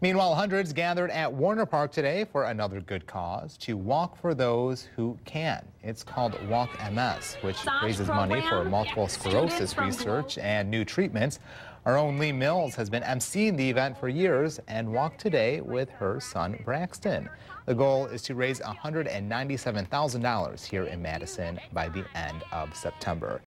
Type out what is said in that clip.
Meanwhile, hundreds gathered at Warner Park today for another good cause, to walk for those who can. It's called Walk MS, which raises money for multiple sclerosis research and new treatments. Our own Lee Mills has been emceeing the event for years and walked today with her son Braxton. The goal is to raise $197,000 here in Madison by the end of September.